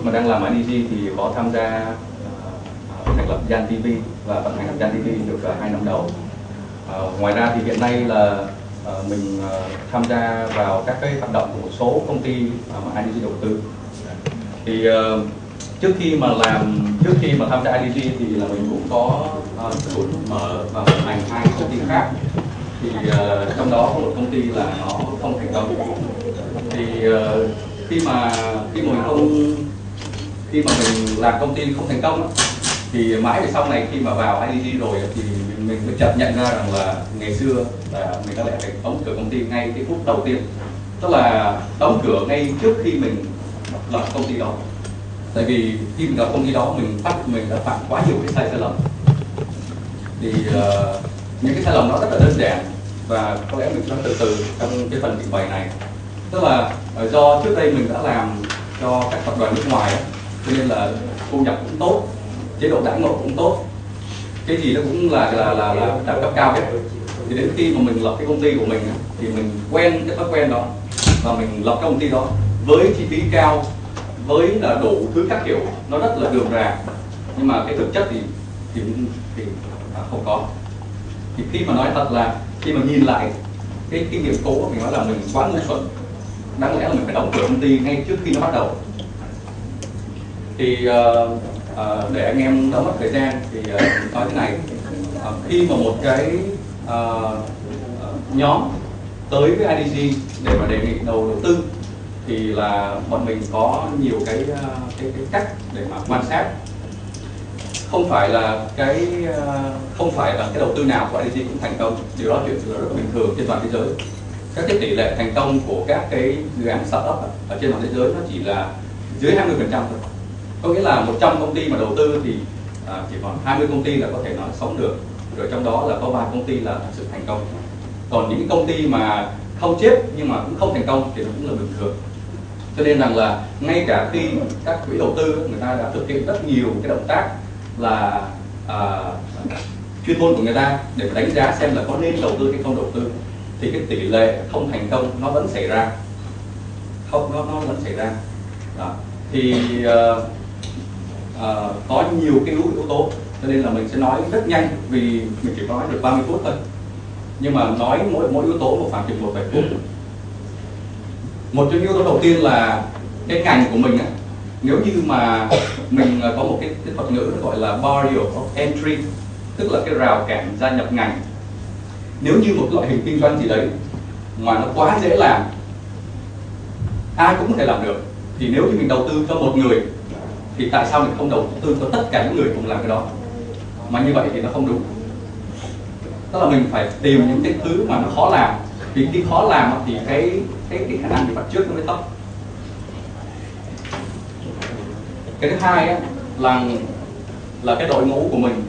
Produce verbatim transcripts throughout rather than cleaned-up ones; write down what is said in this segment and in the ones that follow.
mà đang làm ở i đê giê thì có tham gia uh, thành lập Gian ti vi và vận hành Gian ti vi được uh, hai năm đầu. Uh, ngoài ra thì hiện nay là uh, mình uh, tham gia vào các cái hoạt động của một số công ty uh, mà i đê giê đầu tư. Thì uh, trước khi mà làm trước khi mà tham gia i đê giê thì là mình cũng có uh, mở và vận hành hai công ty khác. Thì uh, trong đó có một công ty là nó không thành công. Thì uh, khi mà khi mà mình không khi mà mình làm công ty không thành công thì mãi về sau này khi mà vào i đê giê rồi thì mình, mình mới chợt nhận ra rằng là ngày xưa là mình có lẽ phải đóng cửa công ty ngay cái phút đầu tiên, tức là đóng cửa ngay trước khi mình lập công ty đó. Tại vì khi mình lập công ty đó mình phát mình đã phạm quá nhiều cái sai sai lầm. Thì uh, những cái sai lầm đó rất là đơn giản và có lẽ mình sẽ từ từ trong cái phần trình bày này. Tức là uh, do trước đây mình đã làm cho các tập đoàn nước ngoài ấy, cho nên là thu nhập cũng tốt, chế độ đãi ngộ cũng tốt, cái gì nó cũng là là là, là đẳng cấp cao hết. Thì đến khi mà mình lập cái công ty của mình thì mình quen cái thói quen đó và mình lập cái công ty đó với chi phí cao, với là đủ thứ các kiểu, nó rất là rườm rà, nhưng mà cái thực chất thì thì, thì à, không có. Thì khi mà nói thật là khi mà nhìn lại cái kinh nghiệm cũ, mình nói là mình quá ngu xuẩn, đáng lẽ là mình phải đóng cửa công ty ngay trước khi nó bắt đầu. Thì uh, uh, để anh em đỡ mất thời gian thì uh, nói thế này, uh, khi mà một cái uh, uh, nhóm tới với i đê giê để mà đề nghị đầu đầu tư thì là bọn mình có nhiều cái uh, cái, cái cách để mà quan sát. Không phải là cái uh, không phải là cái đầu tư nào của i đê giê cũng thành công, điều đó chuyện rất là bình thường trên toàn thế giới. Các cái tỷ lệ thành công của các cái dự án startup ở trên toàn thế giới nó chỉ là dưới hai mươi phần trăm thôi. Có nghĩa là một trăm công ty mà đầu tư thì à, chỉ còn hai mươi công ty là có thể nói sống được, rồi trong đó là có ba công ty là thực sự thành công. Còn những công ty mà không chết nhưng mà cũng không thành công thì nó cũng là bình thường. Cho nên rằng là ngay cả khi các quỹ đầu tư người ta đã thực hiện rất nhiều cái động tác là à, chuyên môn của người ta để đánh giá xem là có nên đầu tư hay không đầu tư, thì cái tỷ lệ không thành công nó vẫn xảy ra, không nó nó vẫn xảy ra. Đó. Thì uh, uh, có nhiều cái yếu, yếu tố, cho nên là mình sẽ nói rất nhanh vì mình chỉ nói được ba mươi phút thôi, nhưng mà nói mỗi mỗi yếu tố một khoảng chừng một vài phút. Một trong yếu tố đầu tiên là cái ngành của mình á, nếu như mà mình có một cái, cái thuật ngữ gọi là barrier of entry, tức là cái rào cản gia nhập ngành. Nếu như một loại hình kinh doanh gì đấy mà nó quá dễ làm, ai cũng có thể làm được, thì nếu như mình đầu tư cho một người thì tại sao mình không đầu tư cho tất cả những người cùng làm cái đó? Mà như vậy thì nó không đúng. Tức là mình phải tìm những cái thứ mà nó khó làm, vì khi khó làm thì cái cái, cái khả năng bị bắt chước nó mới thấp. Cái thứ hai á, là là cái đội ngũ của mình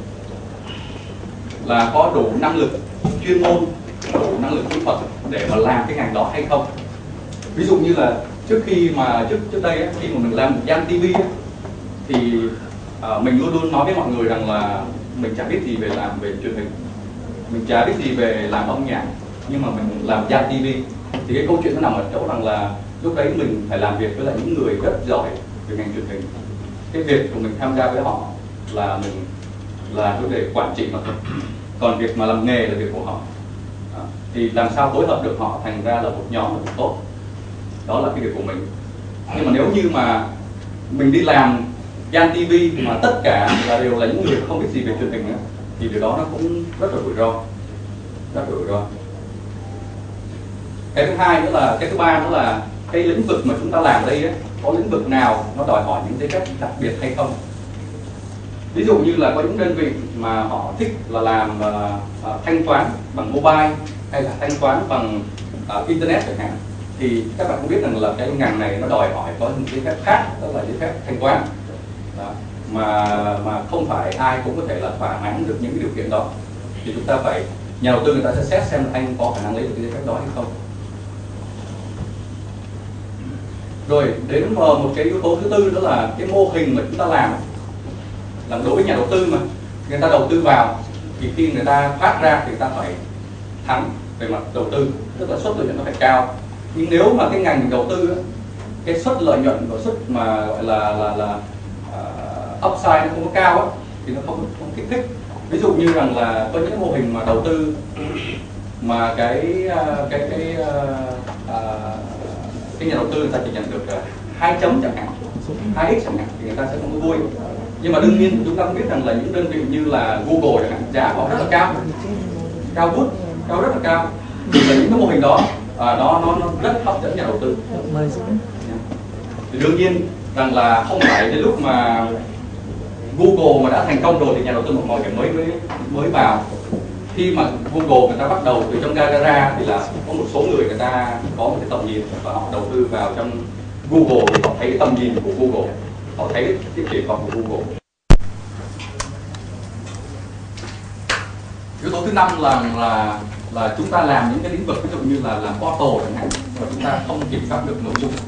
là có đủ năng lực chuyên môn, đủ năng lực kỹ thuật để mà làm cái ngành đó hay không. Ví dụ như là trước khi mà trước trước đây ấy, khi mà mình làm Gian ti vi ấy, thì à, mình luôn luôn nói với mọi người rằng là mình chả biết gì về làm về truyền hình, mình chả biết gì về làm âm nhạc, nhưng mà mình làm Gian ti vi. Thì cái câu chuyện nó nằm ở chỗ rằng là lúc đấy mình phải làm việc với lại những người rất giỏi về ngành truyền hình. Cái việc của mình tham gia với họ là mình là vấn đề quản trị mà thôi, còn việc mà làm nghề là việc của họ. Đó. Thì làm sao phối hợp được họ thành ra là một nhóm là một tốt, đó là cái việc của mình. Nhưng mà nếu như mà mình đi làm Gian ti vi mà tất cả là đều là những người không biết gì về truyền hình nữa, thì điều đó nó cũng rất là rủi ro, rất rủi ro. Cái thứ hai nữa là cái thứ ba nữa là cái lĩnh vực mà chúng ta làm đây ấy, có lĩnh vực nào nó đòi hỏi những giấy phép đặc biệt hay không. Ví dụ như là có những đơn vị mà họ thích là làm uh, uh, thanh toán bằng mobile hay là thanh toán bằng uh, internet chẳng hạn, thì các bạn cũng biết rằng là cái ngành này nó đòi hỏi có những giấy phép khác, đó là giấy phép thanh toán. Đó. mà mà không phải ai cũng có thể là thỏa mãn được những cái điều kiện đó, thì chúng ta phải nhà đầu tư người ta sẽ xét xem anh có khả năng lấy được cái giấy phép đó hay không. Rồi đến một cái yếu tố thứ tư đó là cái mô hình mà chúng ta làm làm đối với nhà đầu tư, mà người ta đầu tư vào thì khi người ta phát ra thì người ta phải thắng về mặt đầu tư, tức là suất lợi nhuận nó phải cao. Nhưng nếu mà cái ngành mình đầu tư cái suất lợi nhuận và suất mà gọi là là là uh, upside nó không có cao á, thì nó không không kích thích. Ví dụ như rằng là có những mô hình mà đầu tư mà cái cái cái uh, uh, cái nhà đầu tư người ta chỉ nhận được hai chấm chẳng hạn, hai x chẳng hạn, thì người ta sẽ không có vui. Nhưng mà đương nhiên chúng ta cũng biết rằng là những đơn vị như là Google chẳng hạn, giá họ rất là cao, cao vút, cao rất là cao. Thì là những cái mô hình đó à, nó, nó nó rất hấp dẫn nhà đầu tư. Thì đương nhiên rằng là không phải đến lúc mà Google mà đã thành công rồi thì nhà đầu tư một mọi người mới mới mới vào. Khi mà Google người ta bắt đầu từ trong gara thì là có một số người người ta có một cái tầm nhìn và họ đầu tư vào trong Google thì họ thấy cái tầm nhìn của Google, họ thấy cái triển vọng của Google. Yếu tố thứ năm là là là chúng ta làm những cái lĩnh vực ví dụ như là làm portal chẳng hạn, mà chúng ta không kiểm soát được nội dung.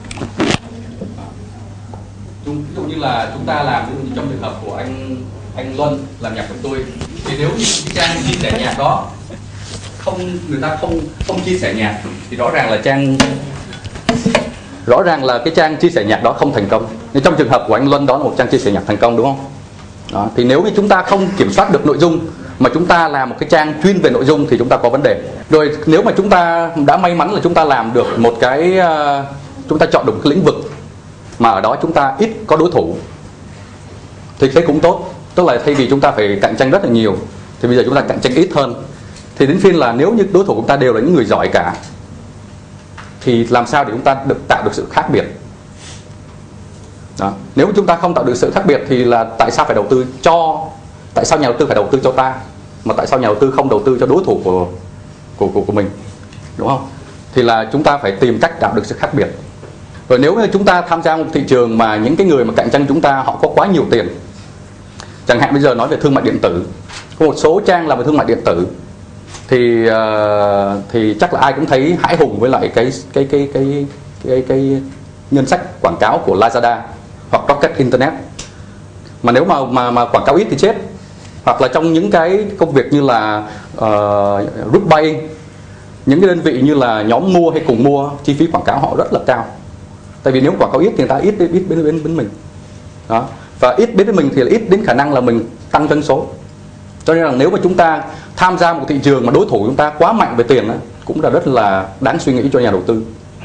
Ví dụ như là chúng ta làm ví dụ như trong trường hợp của anh anh Luân làm nhạc của tôi, thì nếu như cái trang chia sẻ nhạc đó không người ta không không chia sẻ nhạc thì rõ ràng là trang rõ ràng là cái trang chia sẻ nhạc đó không thành công. Nhưng trong trường hợp của anh Luân đó là một trang chia sẻ nhạc thành công, đúng không? Đó, thì nếu như chúng ta không kiểm soát được nội dung mà chúng ta làm một cái trang chuyên về nội dung thì chúng ta có vấn đề. Rồi nếu mà chúng ta đã may mắn là chúng ta làm được một cái uh, chúng ta chọn được một cái lĩnh vực mà ở đó chúng ta ít có đối thủ thì thế cũng tốt. Tức là thay vì chúng ta phải cạnh tranh rất là nhiều thì bây giờ chúng ta cạnh tranh ít hơn. Thì đến phiên là nếu như đối thủ của chúng ta đều là những người giỏi cả thì làm sao để chúng ta được tạo được sự khác biệt. Đó. Nếu chúng ta không tạo được sự khác biệt thì là tại sao phải đầu tư cho tại sao nhà đầu tư phải đầu tư cho ta, mà tại sao nhà đầu tư không đầu tư cho đối thủ của của của, của mình, đúng không? Thì là chúng ta phải tìm cách tạo được sự khác biệt. Rồi nếu như chúng ta tham gia một thị trường mà những cái người mà cạnh tranh chúng ta họ có quá nhiều tiền, chẳng hạn bây giờ nói về thương mại điện tử, có một số trang làm về thương mại điện tử thì uh, thì chắc là ai cũng thấy hãi hùng với lại cái cái cái cái cái, cái ngân sách quảng cáo của Lazada hoặc Rocket Internet. Mà nếu mà mà mà quảng cáo ít thì chết. Hoặc là trong những cái công việc như là uh, group buying, những cái đơn vị như là nhóm mua hay cùng mua, chi phí quảng cáo họ rất là cao. Tại vì nếu quảng cáo ít thì người ta ít ít đến bên bên mình. Đó. Và ít đến mình thì là ít đến khả năng là mình tăng doanh số. Cho nên là nếu mà chúng ta tham gia một thị trường mà đối thủ chúng ta quá mạnh về tiền đó, cũng là rất là đáng suy nghĩ cho nhà đầu tư.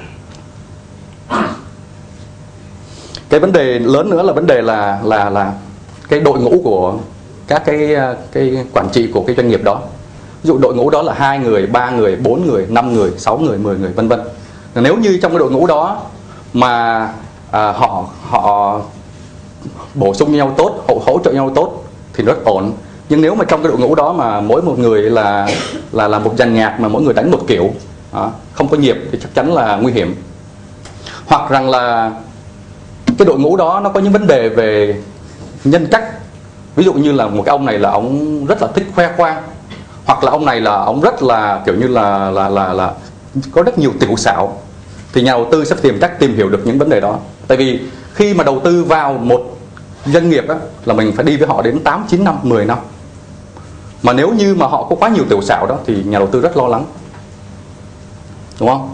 Cái vấn đề lớn nữa là vấn đề là là là cái đội ngũ của các cái cái quản trị của cái doanh nghiệp đó. Ví dụ đội ngũ đó là hai người, ba người, bốn người, năm người, sáu người, mười người, vân vân. Nếu như trong cái đội ngũ đó mà à, họ họ bổ sung nhau tốt, hỗ, hỗ trợ nhau tốt thì rất ổn. Nhưng nếu mà trong cái đội ngũ đó mà mỗi một người là là là một dàn nhạc mà mỗi người đánh một kiểu, đó, không có nhịp thì chắc chắn là nguy hiểm. Hoặc rằng là cái đội ngũ đó nó có những vấn đề về nhân cách. Ví dụ như là một cái ông này là ông rất là thích khoe khoang, hoặc là ông này là ông rất là kiểu như là là là là có rất nhiều tiểu xảo, thì nhà đầu tư sẽ tìm cách tìm hiểu được những vấn đề đó. Tại vì khi mà đầu tư vào một doanh nghiệp đó, là mình phải đi với họ đến tám, chín năm, mười năm. Mà nếu như mà họ có quá nhiều tiểu xảo đó thì nhà đầu tư rất lo lắng, đúng không?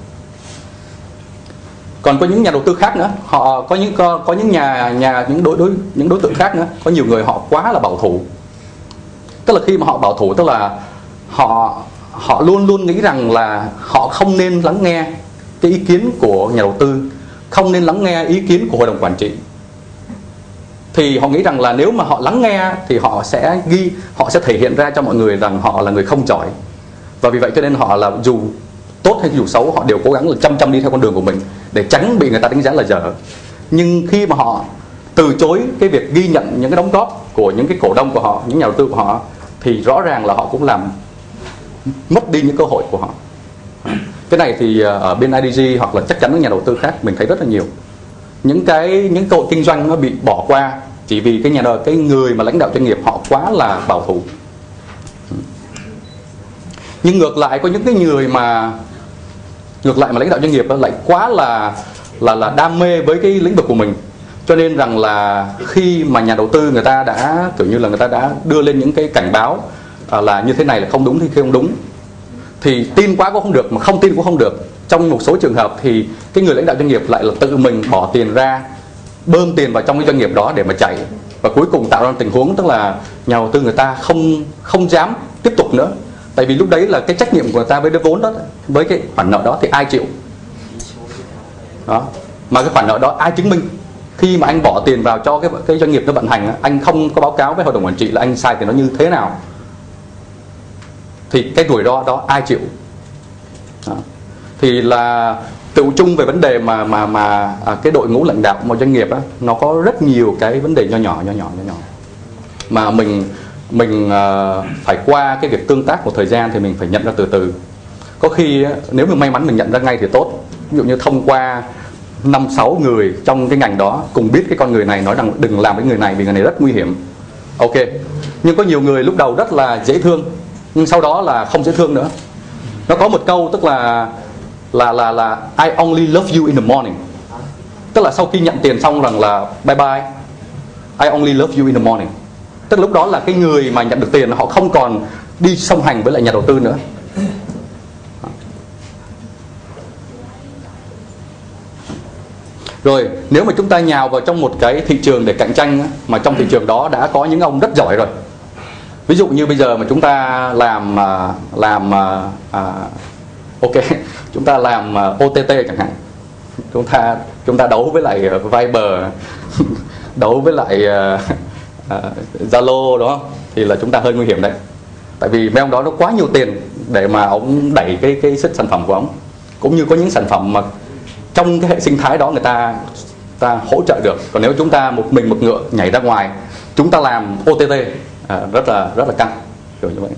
Còn có những nhà đầu tư khác nữa, họ có những có, có những nhà nhà những đối đối những đối tượng khác nữa, có nhiều người họ quá là bảo thủ. Tức là khi mà họ bảo thủ tức là họ họ luôn luôn nghĩ rằng là họ không nên lắng nghe cái ý kiến của nhà đầu tư, không nên lắng nghe ý kiến của hội đồng quản trị. Thì họ nghĩ rằng là nếu mà họ lắng nghe thì họ sẽ ghi, họ sẽ thể hiện ra cho mọi người rằng họ là người không giỏi. Và vì vậy cho nên họ là dù tốt hay dù xấu họ đều cố gắng là chăm chăm đi theo con đường của mình để tránh bị người ta đánh giá là dở. Nhưng khi mà họ từ chối cái việc ghi nhận những cái đóng góp của những cái cổ đông của họ, những nhà đầu tư của họ, thì rõ ràng là họ cũng làm mất đi những cơ hội của họ. Cái này thì ở bên i đê giê hoặc là chắc chắn những nhà đầu tư khác mình thấy rất là nhiều. Những cái những cơ hội kinh doanh nó bị bỏ qua chỉ vì cái nhà đời cái người mà lãnh đạo doanh nghiệp họ quá là bảo thủ. Nhưng ngược lại có những cái người mà ngược lại mà lãnh đạo doanh nghiệp lại quá là là là đam mê với cái lĩnh vực của mình, cho nên rằng là khi mà nhà đầu tư người ta đã kiểu như là người ta đã đưa lên những cái cảnh báo à, là như thế này là không đúng thì không đúng, thì tin quá cũng không được mà không tin cũng không được, trong một số trường hợp thì cái người lãnh đạo doanh nghiệp lại là tự mình bỏ tiền ra, bơm tiền vào trong cái doanh nghiệp đó để mà chạy, và cuối cùng tạo ra tình huống tức là nhà đầu tư người ta không không dám tiếp tục nữa. Tại vì lúc đấy là cái trách nhiệm của người ta với cái vốn đó, với cái khoản nợ đó thì ai chịu đó, mà cái khoản nợ đó ai chứng minh? Khi mà anh bỏ tiền vào cho cái cái doanh nghiệp nó vận hành, anh không có báo cáo với hội đồng quản trị là anh xài tiền nó như thế nào, thì cái rủi ro đó ai chịu? Đó. Thì là tự chung về vấn đề mà mà mà à, cái đội ngũ lãnh đạo một doanh nghiệp á, nó có rất nhiều cái vấn đề nho nhỏ nho nhỏ nho nhỏ mà mình mình uh, phải qua cái việc tương tác một thời gian thì mình phải nhận ra từ từ. Có khi á, nếu mình may mắn mình nhận ra ngay thì tốt. Ví dụ như thông qua năm sáu người trong cái ngành đó cùng biết cái con người này nói rằng đừng làm với người này vì người này rất nguy hiểm. Ok. Nhưng có nhiều người lúc đầu rất là dễ thương, nhưng sau đó là không dễ thương nữa. Nó có một câu tức là là là là I only love you in the morning. Tức là sau khi nhận tiền xong rằng là bye bye, I only love you in the morning. Tức lúc đó là cái người mà nhận được tiền họ không còn đi song hành với lại nhà đầu tư nữa. Rồi nếu mà chúng ta nhào vào trong một cái thị trường để cạnh tranh, mà trong thị trường đó đã có những ông rất giỏi rồi. Ví dụ như bây giờ mà chúng ta làm làm à, ok, chúng ta làm O T T chẳng hạn, chúng ta chúng ta đấu với lại Viber, đấu với lại Zalo, uh, uh, đó thì là chúng ta hơi nguy hiểm đấy. Tại vì mấy ông đó nó quá nhiều tiền để mà ông đẩy cái cái sức sản phẩm của ông, cũng như có những sản phẩm mà trong cái hệ sinh thái đó người ta ta hỗ trợ được. Còn nếu chúng ta một mình một ngựa nhảy ra ngoài, chúng ta làm O T T à, rất là rất là căng kiểu như vậy.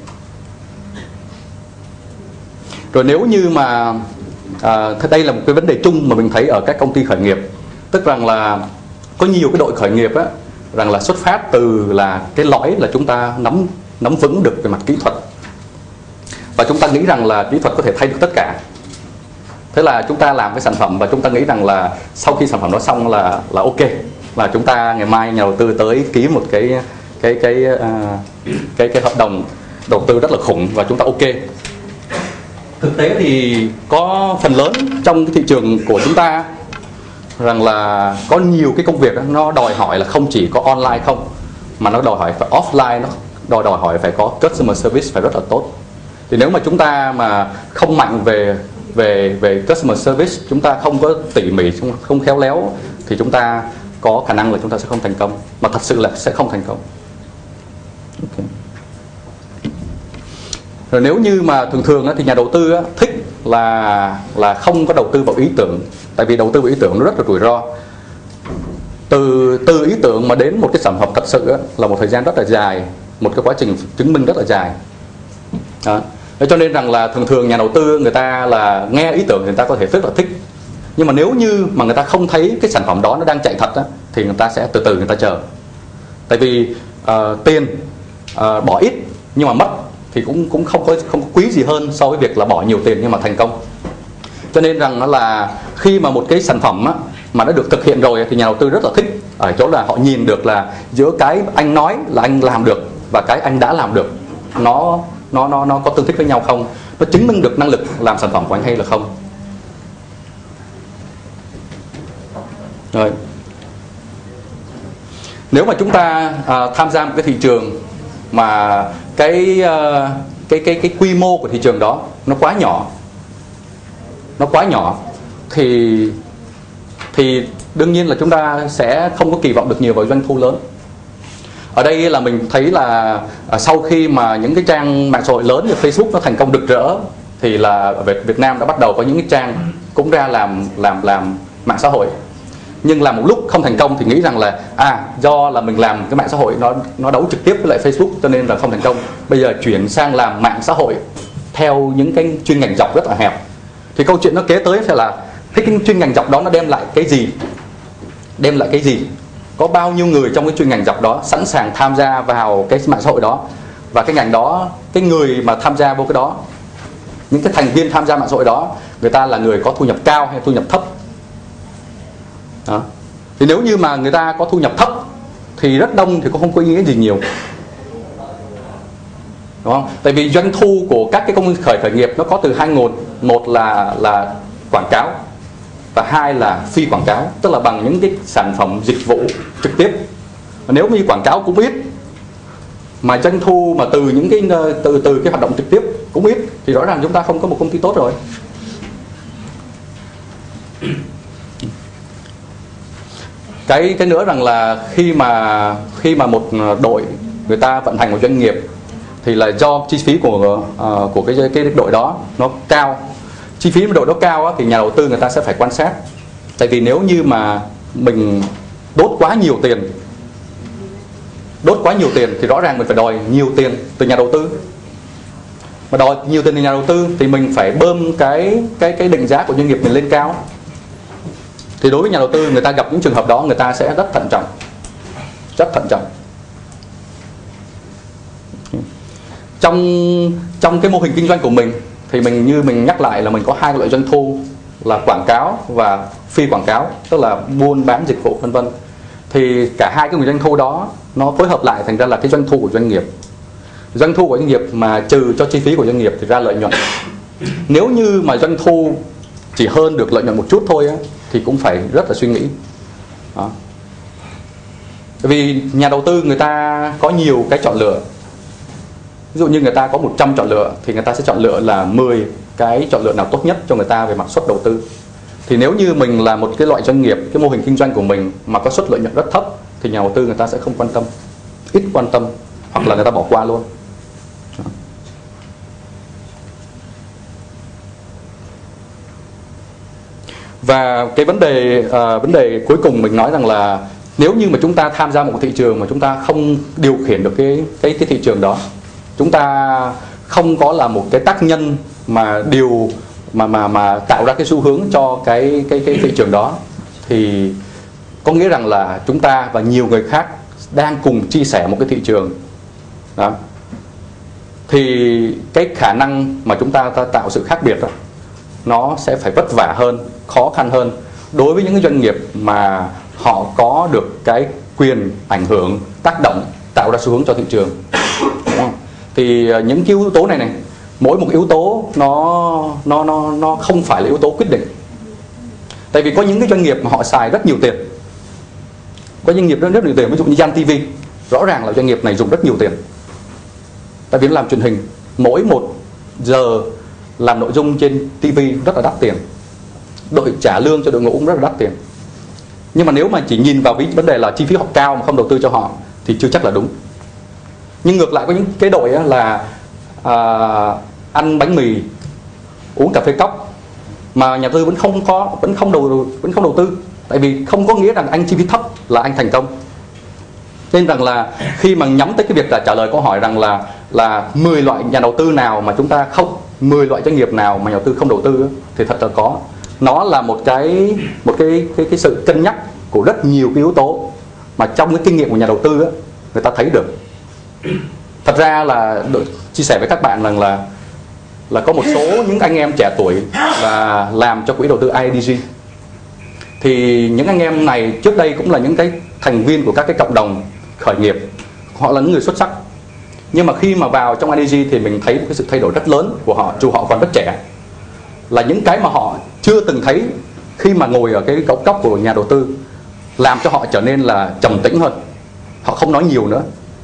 Rồi nếu như mà à, đây là một cái vấn đề chung mà mình thấy ở các công ty khởi nghiệp, tức rằng là có nhiều cái đội khởi nghiệp á, rằng là xuất phát từ là cái lõi là chúng ta nắm nắm vững được về mặt kỹ thuật, và chúng ta nghĩ rằng là kỹ thuật có thể thay được tất cả. Thế là chúng ta làm cái sản phẩm và chúng ta nghĩ rằng là sau khi sản phẩm đó xong là là ok, là chúng ta ngày mai nhà đầu tư tới ký một cái cái cái uh, cái cái hợp đồng đầu tư rất là khủng và chúng ta ok. Thực tế thì có phần lớn trong cái thị trường của chúng ta rằng là có nhiều cái công việc đó, nó đòi hỏi là không chỉ có online không, mà nó đòi hỏi phải offline, nó đòi đòi hỏi phải có customer service phải rất là tốt. Thì nếu mà chúng ta mà không mạnh về về về customer service, chúng ta không có tỉ mỉ, không khéo léo, thì chúng ta có khả năng là chúng ta sẽ không thành công, mà thật sự là sẽ không thành công. Okay. Rồi nếu như mà thường thường thì nhà đầu tư thích là là không có đầu tư vào ý tưởng, tại vì đầu tư vào ý tưởng nó rất là rủi ro. Từ từ ý tưởng mà đến một cái sản phẩm thật sự là một thời gian rất là dài, một cái quá trình chứng minh rất là dài. Đó. Cho nên rằng là thường thường nhà đầu tư người ta là nghe ý tưởng người ta có thể rất là thích, nhưng mà nếu như mà người ta không thấy cái sản phẩm đó nó đang chạy thật á, thì người ta sẽ từ từ người ta chờ. Tại vì uh, tiền uh, bỏ ít nhưng mà mất thì cũng cũng không có không có quý gì hơn so với việc là bỏ nhiều tiền nhưng mà thành công. Cho nên rằng nó là khi mà một cái sản phẩm á, mà đã được thực hiện rồi thì nhà đầu tư rất là thích, ở chỗ là họ nhìn được là giữa cái anh nói là anh làm được và cái anh đã làm được nó nó nó nó có tương thích với nhau không, nó chứng minh được năng lực làm sản phẩm của anh hay là không. Rồi nếu mà chúng ta à, tham gia một cái thị trường mà cái uh, cái cái cái quy mô của thị trường đó nó quá nhỏ, nó quá nhỏ thì thì đương nhiên là chúng ta sẽ không có kỳ vọng được nhiều vào doanh thu lớn. Ở đây là mình thấy là uh, sau khi mà những cái trang mạng xã hội lớn như Facebook nó thành công rực rỡ, thì là ở Việt Nam đã bắt đầu có những cái trang cũng ra làm làm làm mạng xã hội. Nhưng làm một lúc không thành công thì nghĩ rằng là à do là mình làm cái mạng xã hội nó nó đấu trực tiếp với lại Facebook cho nên là không thành công. Bây giờ chuyển sang làm mạng xã hội theo những cái chuyên ngành dọc rất là hẹp. Thì câu chuyện nó kế tới sẽ là thế cái chuyên ngành dọc đó nó đem lại cái gì? Đem lại cái gì? Có bao nhiêu người trong cái chuyên ngành dọc đó sẵn sàng tham gia vào cái mạng xã hội đó, và cái ngành đó, cái người mà tham gia vô cái đó, những cái thành viên tham gia mạng xã hội đó, người ta là người có thu nhập cao hay thu nhập thấp? Đó. Thì nếu như mà người ta có thu nhập thấp thì rất đông thì cũng không có ý nghĩa gì nhiều, đúng không? Tại vì doanh thu của các cái công ty khởi khởi nghiệp nó có từ hai nguồn, một là là quảng cáo, và hai là phi quảng cáo, tức là bằng những cái sản phẩm dịch vụ trực tiếp. Nếu như quảng cáo cũng ít mà doanh thu mà từ những cái từ từ cái hoạt động trực tiếp cũng ít thì rõ ràng chúng ta không có một công ty tốt rồi. Cái cái nữa rằng là khi mà khi mà một đội người ta vận hành một doanh nghiệp thì là do chi phí của uh, của cái cái đội đó nó cao. Chi phí đội đó cao á, thì nhà đầu tư người ta sẽ phải quan sát. Tại vì nếu như mà mình đốt quá nhiều tiền đốt quá nhiều tiền thì rõ ràng mình phải đòi nhiều tiền từ nhà đầu tư. Mà đòi nhiều tiền từ nhà đầu tư thì mình phải bơm cái cái cái định giá của doanh nghiệp mình lên cao. Thì đối với nhà đầu tư, người ta gặp những trường hợp đó người ta sẽ rất thận trọng, rất thận trọng. Trong trong cái mô hình kinh doanh của mình thì mình như mình nhắc lại là mình có hai loại doanh thu là quảng cáo và phi quảng cáo, tức là buôn bán dịch vụ vân vân. Thì cả hai cái nguồn doanh thu đó nó phối hợp lại thành ra là cái doanh thu của doanh nghiệp. Doanh thu của doanh nghiệp mà trừ cho chi phí của doanh nghiệp thì ra lợi nhuận. Nếu như mà doanh thu chỉ hơn được lợi nhuận một chút thôi á, thì cũng phải rất là suy nghĩ đó. Vì nhà đầu tư người ta có nhiều cái chọn lựa. Ví dụ như người ta có một trăm chọn lựa thì người ta sẽ chọn lựa là mười cái chọn lựa nào tốt nhất cho người ta về mặt suất đầu tư. Thì nếu như mình là một cái loại doanh nghiệp, cái mô hình kinh doanh của mình mà có suất lợi nhuận rất thấp thì nhà đầu tư người ta sẽ không quan tâm, ít quan tâm, hoặc là người ta bỏ qua luôn. Và cái vấn đề uh, vấn đề cuối cùng mình nói rằng là nếu như mà chúng ta tham gia một thị trường mà chúng ta không điều khiển được cái cái cái thị trường đó, chúng ta không có là một cái tác nhân mà điều mà mà mà tạo ra cái xu hướng cho cái cái cái thị trường đó, thì có nghĩa rằng là chúng ta và nhiều người khác đang cùng chia sẻ một cái thị trường đó, thì cái khả năng mà chúng ta, ta tạo sự khác biệt đó, nó sẽ phải vất vả hơn, khó khăn hơn đối với những cái doanh nghiệp mà họ có được cái quyền ảnh hưởng, tác động, tạo ra xu hướng cho thị trường. Đúng không? Thì những cái yếu tố này này, mỗi một yếu tố nó nó nó nó không phải là yếu tố quyết định. Tại vì có những cái doanh nghiệp mà họ xài rất nhiều tiền, có doanh nghiệp rất rất nhiều tiền, ví dụ như Giang ti vi, rõ ràng là doanh nghiệp này dùng rất nhiều tiền. Tại vì nó làm truyền hình, mỗi một giờ làm nội dung trên ti vi rất là đắt tiền, đội trả lương cho đội ngũ cũng rất là đắt tiền. Nhưng mà nếu mà chỉ nhìn vào cái vấn đề là chi phí họ cao mà không đầu tư cho họ thì chưa chắc là đúng. Nhưng ngược lại có những cái đội là à, ăn bánh mì, uống cà phê cốc mà nhà tư vẫn không có vẫn không đầu vẫn không đầu tư, tại vì không có nghĩa rằng anh chi phí thấp là anh thành công. Nên rằng là khi mà nhắm tới cái việc là trả lời câu hỏi rằng là là mười loại nhà đầu tư nào mà chúng ta không, mười loại doanh nghiệp nào mà nhà đầu tư không đầu tư thì thật là có. Nó là một cái một cái cái cái sự cân nhắc của rất nhiều cái yếu tố mà trong cái kinh nghiệm của nhà đầu tư á, người ta thấy được. Thật ra là chia sẻ với các bạn rằng là là có một số những anh em trẻ tuổi là làm cho quỹ đầu tư i đê giê. Thì những anh em này trước đây cũng là những cái thành viên của các cái cộng đồng khởi nghiệp, họ là những người xuất sắc. Nhưng mà khi mà vào trong i đê giê thì mình thấy một cái sự thay đổi rất lớn của họ, dù họ còn rất trẻ. Là những cái mà họ chưa từng thấy khi mà ngồi ở cái góc góc của nhà đầu tư, làm cho họ trở nên là trầm tĩnh hơn, họ không nói nhiều nữa.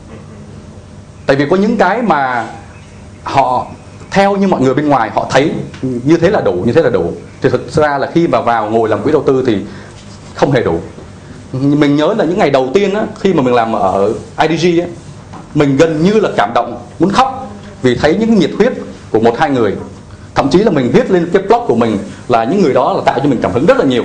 Tại vì có những cái mà họ theo như mọi người bên ngoài họ thấy như thế là đủ, như thế là đủ, thì thực ra là khi mà vào ngồi làm quỹ đầu tư thì không hề đủ. Mình nhớ là những ngày đầu tiên á, khi mà mình làm ở i đê giê á, mình gần như là cảm động, muốn khóc vì thấy những nhiệt huyết của một hai người. Thậm chí là mình viết lên cái blog của mình là những người đó là tạo cho mình cảm hứng rất là nhiều.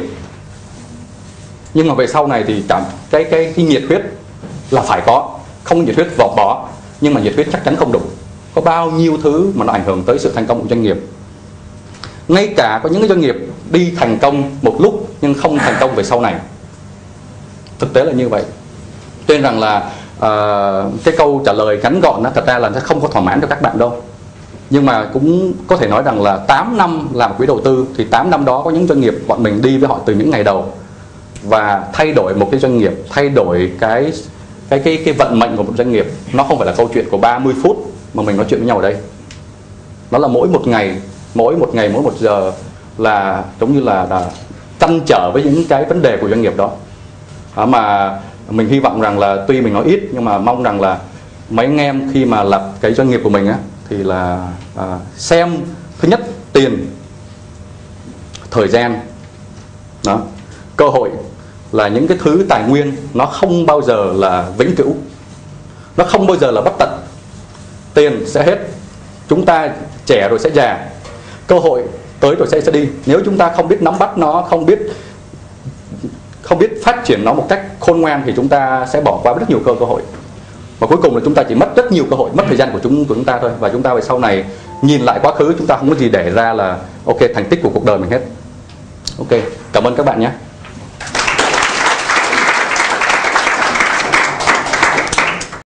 Nhưng mà về sau này thì cảm cái cái, cái nhiệt huyết là phải có, không nhiệt huyết vọt bỏ, nhưng mà nhiệt huyết chắc chắn không đủ. Có bao nhiêu thứ mà nó ảnh hưởng tới sự thành công của doanh nghiệp. Ngay cả có những cái doanh nghiệp đi thành công một lúc nhưng không thành công về sau này. Thực tế là như vậy. Cho nên rằng là uh, cái câu trả lời ngắn gọn đó, thật ra là nó không có thỏa mãn cho các bạn đâu. Nhưng mà cũng có thể nói rằng là tám năm làm quỹ đầu tư thì tám năm đó có những doanh nghiệp bọn mình đi với họ từ những ngày đầu và thay đổi một cái doanh nghiệp, thay đổi cái cái cái cái vận mệnh của một doanh nghiệp. Nó không phải là câu chuyện của ba mươi phút mà mình nói chuyện với nhau ở đây. Nó là mỗi một ngày, mỗi một ngày, mỗi một giờ là giống như là, là trăn trở với những cái vấn đề của doanh nghiệp đó. À, mà mình hy vọng rằng là tuy mình nói ít nhưng mà mong rằng là mấy anh em khi mà lập cái doanh nghiệp của mình á, thì là à, xem thứ nhất tiền, thời gian đó, cơ hội là những cái thứ tài nguyên nó không bao giờ là vĩnh cửu, nó không bao giờ là bất tận. Tiền sẽ hết, chúng ta trẻ rồi sẽ già, cơ hội tới rồi sẽ sẽ đi. Nếu chúng ta không biết nắm bắt nó, không biết không biết phát triển nó một cách khôn ngoan thì chúng ta sẽ bỏ qua rất nhiều cơ cơ hội. Và cuối cùng là chúng ta chỉ mất rất nhiều cơ hội, mất thời gian của chúng của chúng ta thôi. Và chúng ta về sau này nhìn lại quá khứ, chúng ta không có gì để ra là ok thành tích của cuộc đời mình hết. Ok, cảm ơn các bạn nhé.